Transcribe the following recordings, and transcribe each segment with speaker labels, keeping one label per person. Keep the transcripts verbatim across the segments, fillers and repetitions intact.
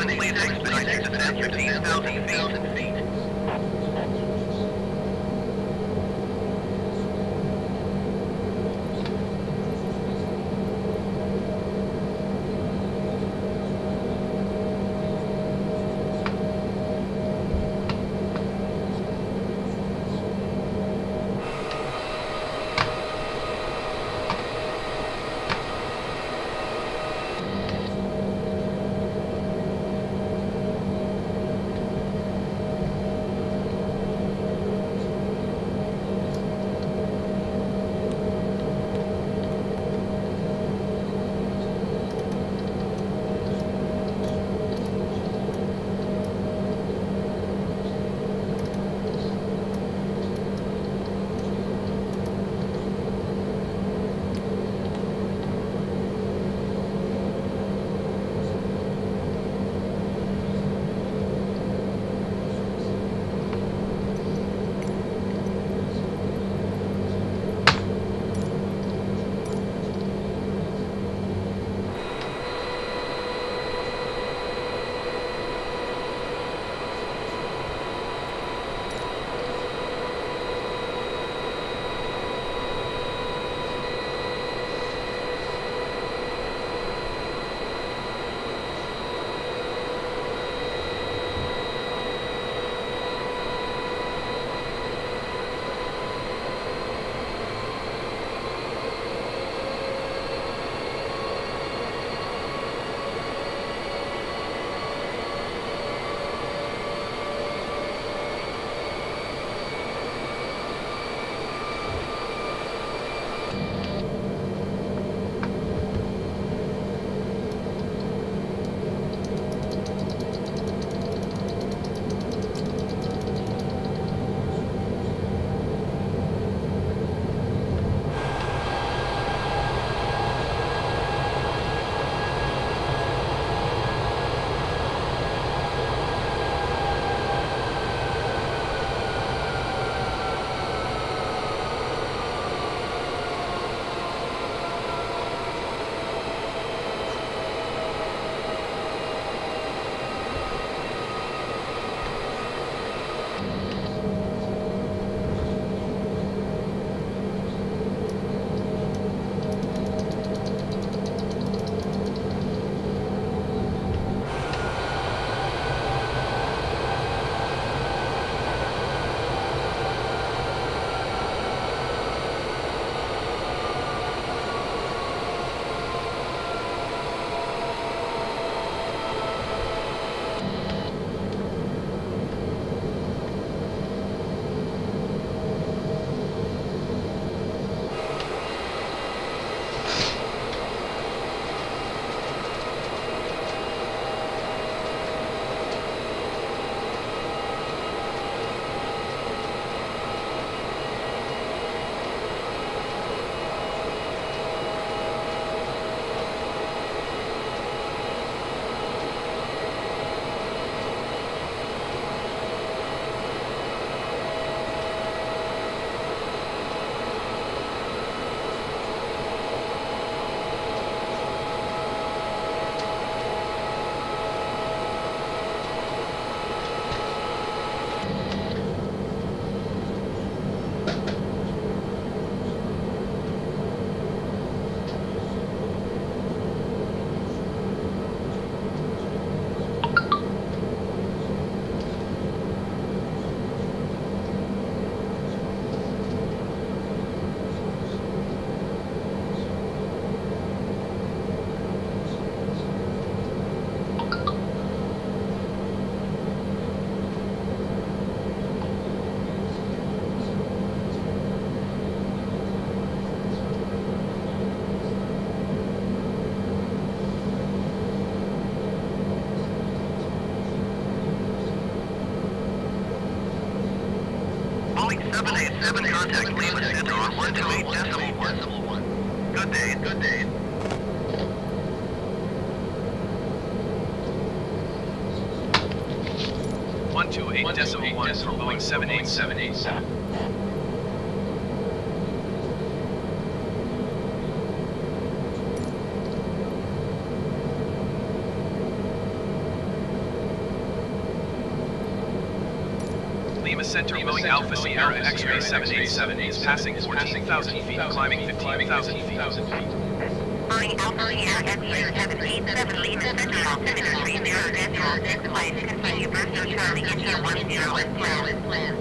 Speaker 1: seven, please expedite exit at fifteen thousand feet.
Speaker 2: seven eight seven, contact Lima Center on one two eight decimal one. Good day, good day.
Speaker 1: one two eight decimal one from Boeing seven eight seven eight seven. Lima Center, Boeing Alpha Sierra X-ray seven eight seven is passing fourteen thousand feet, climbing fifteen thousand feet.
Speaker 2: Boeing Alpha Sierra X-ray seven eight seven, Lima Center, altimeter three zero decimal six five, continue Bristol Charlie, India one zero as planned.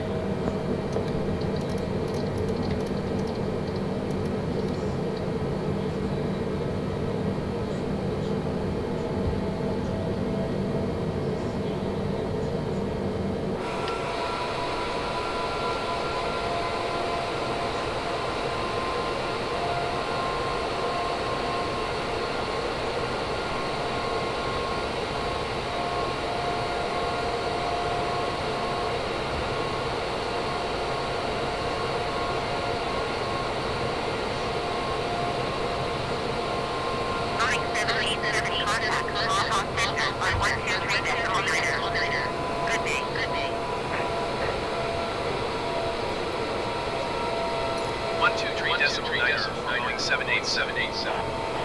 Speaker 1: one two three decimal nine for Boeing seven eight seven eight seven.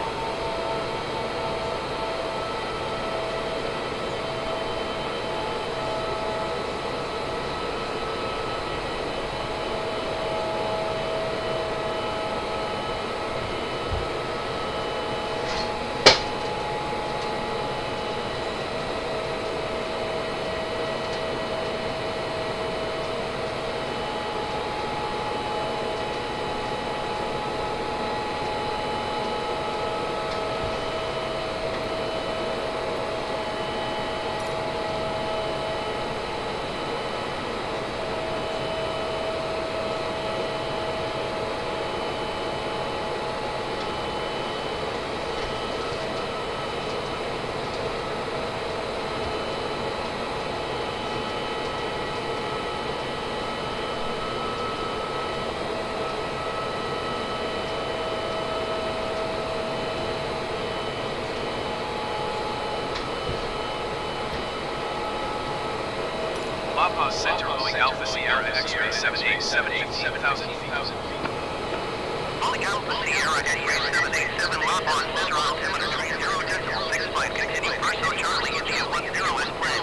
Speaker 1: La Paz Center, Boeing Alpha Sierra X-ray seven eight seven, eighteen thousand feet.
Speaker 2: Boeing Alpha Sierra X-ray seven eight seven, La Paz Center, altimeter three zero decimal six five, continue Bristol Charlie, India one zero as planned.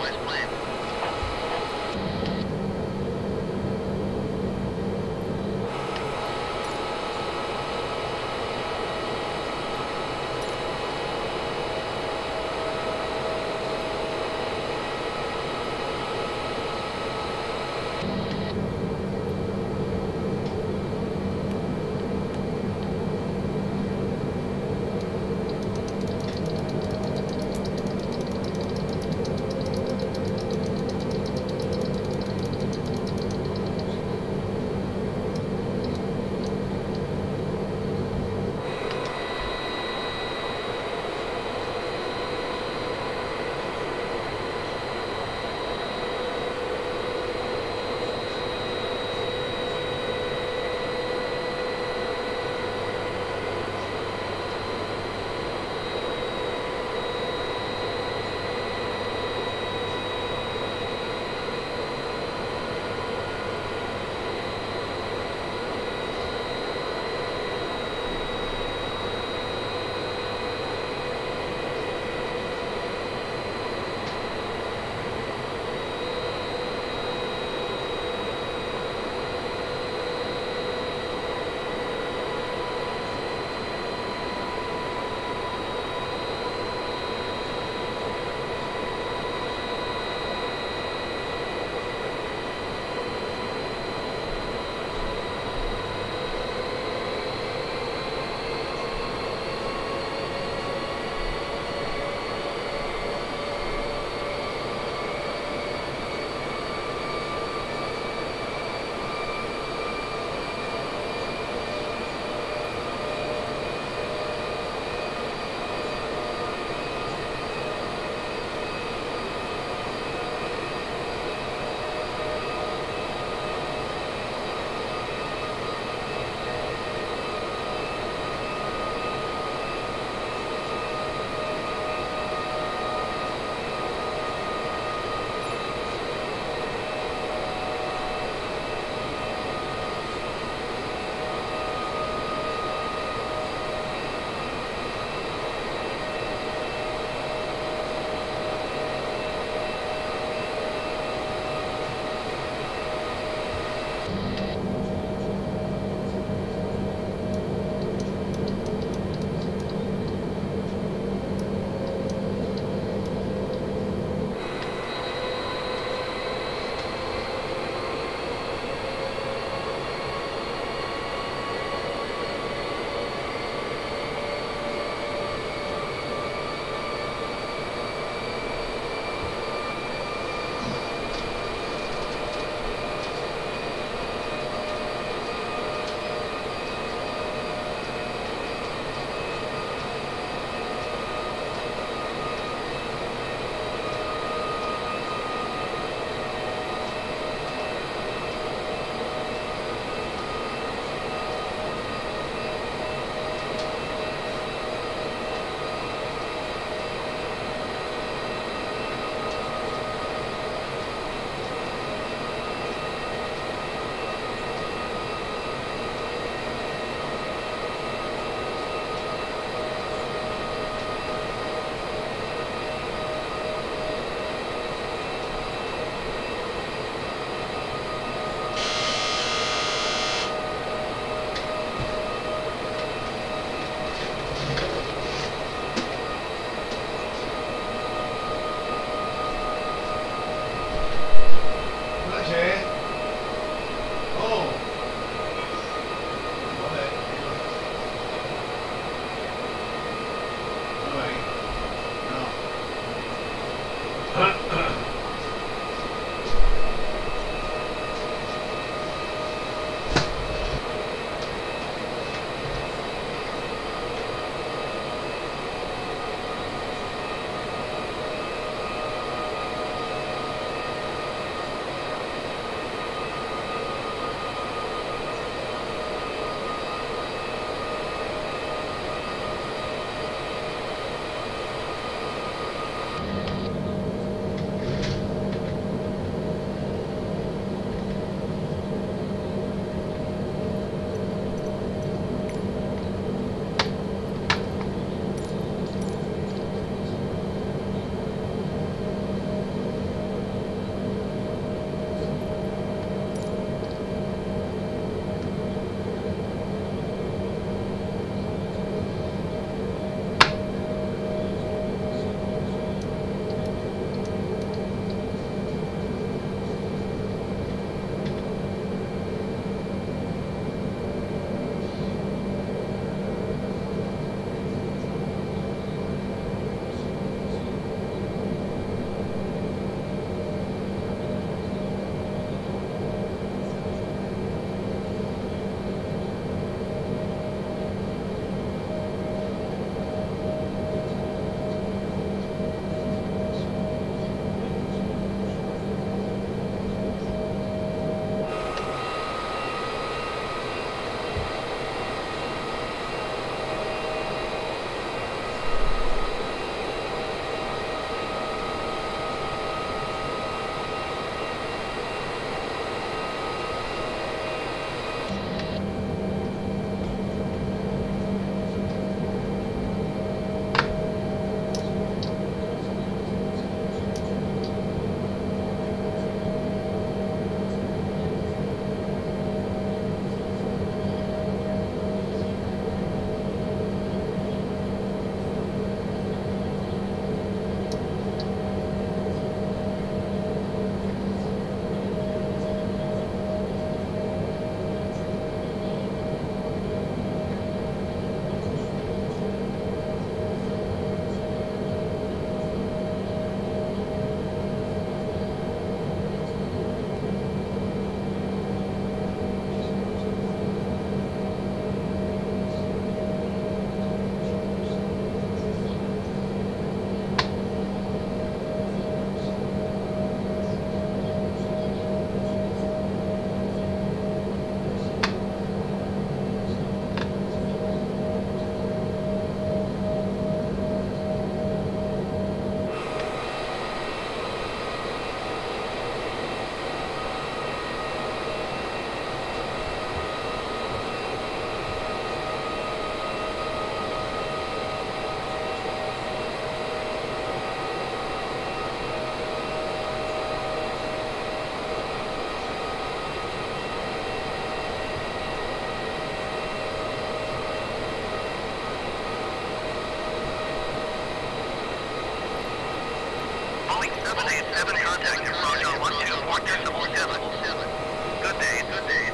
Speaker 2: seven eight seven, contact approach on one two four decimal seven. Good day, good day.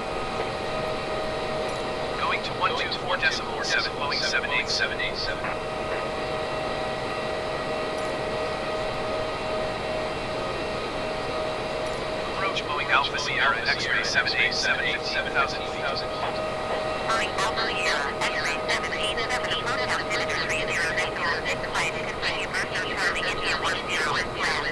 Speaker 1: Going to one two four decimal seven, Boeing seven eight seven eight seven. Approach Boeing Alpha Sierra X-ray seven eight seven, fifteen thousand feet.
Speaker 2: Boeing Alpha Sierra X-ray seven eight seven, approach altimeter three zero eight zero six, climb to continue Bristol Charlie India one zero as planned.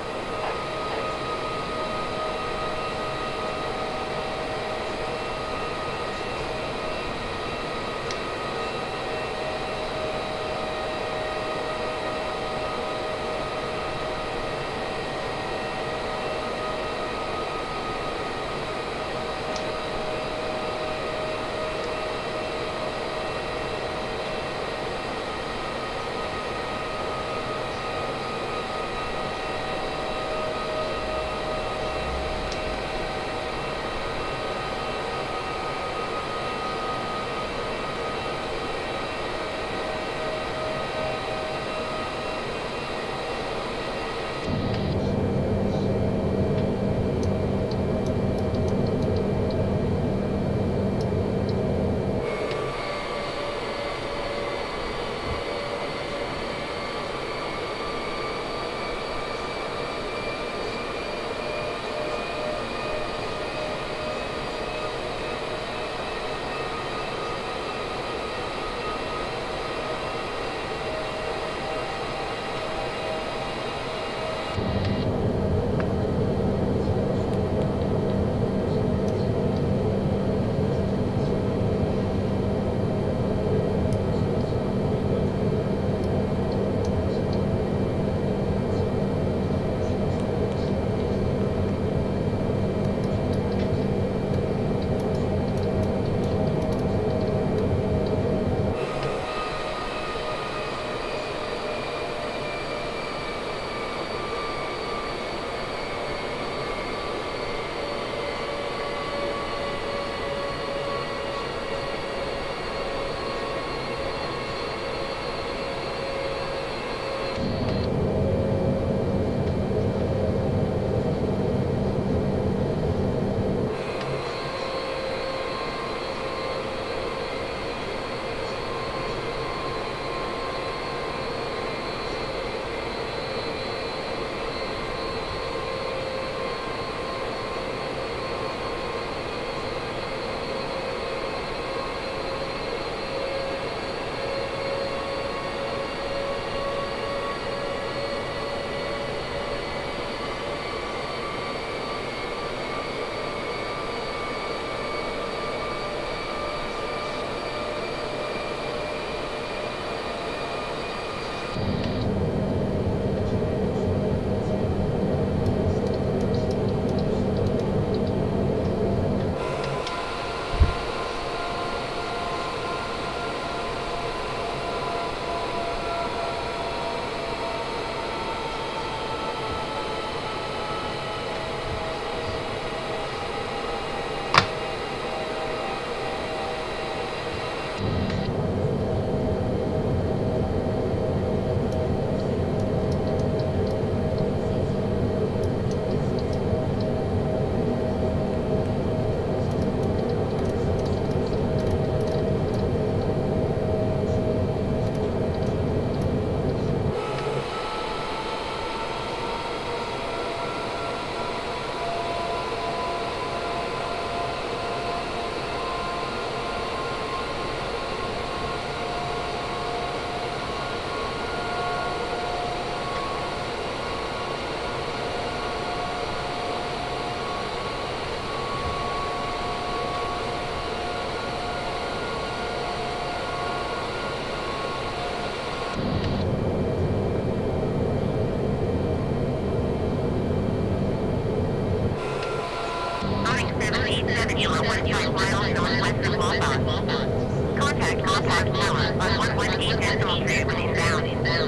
Speaker 2: Contact, contact tower on one one eight decimal three, release down.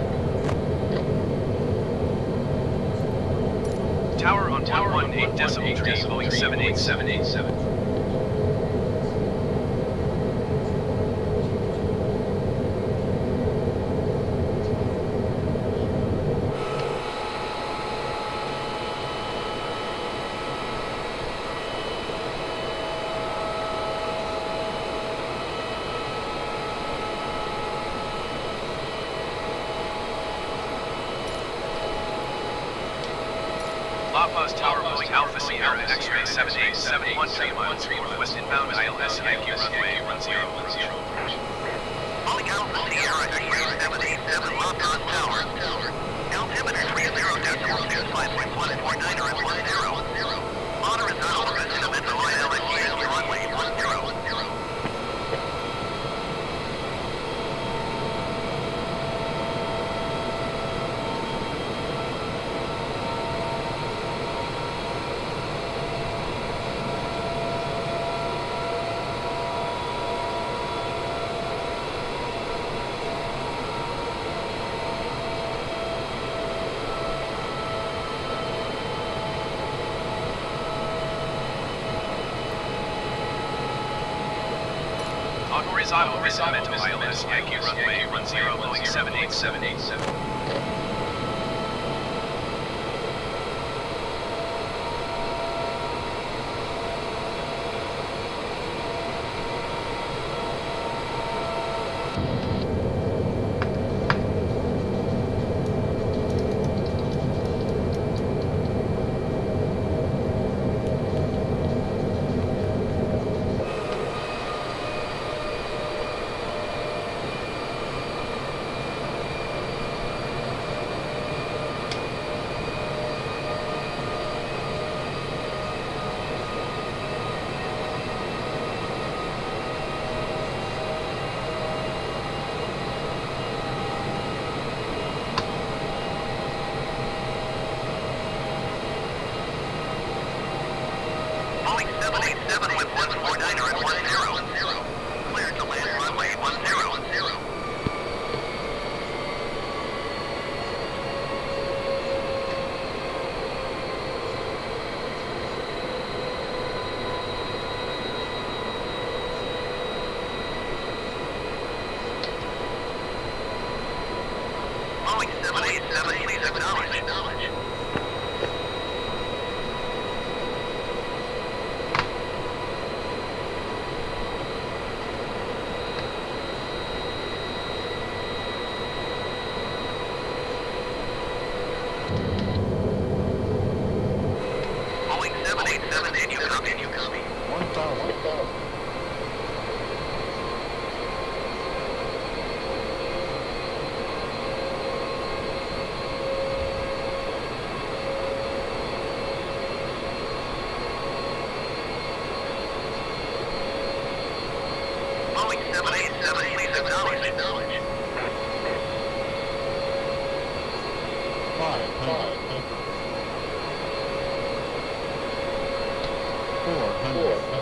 Speaker 1: Tower on tower one one eight decimal three, Boeing seven eight seven eight seven. Outpost Tower Boeing Alpha Sierra X-ray seven eight seven one three miles northwest inbound I L S Yankee runway one zero one zero.
Speaker 2: Boeing Alpha Sierra X-ray seven eight seven Lofton Tower. Altimeter three zero decimal two five point one four nine or one zero. Honor is not over at Mental I L S Yankee runway one zero one zero.
Speaker 1: On horizontal, horizontal I L S Yankee runway one zero Boeing seven eight seven eight seven. Boeing seven eight seven with one four nine or one zero. Cleared to land runway one zero one zero. Boeing seven eight seven, please acknowledge. acknowledge. Boeing seven eight seven, can you copy? Can you copy?
Speaker 3: one thousand. one thousand.
Speaker 2: Boeing seven eight seven, please acknowledge. acknowledge.
Speaker 3: Five hundred. Four hundred.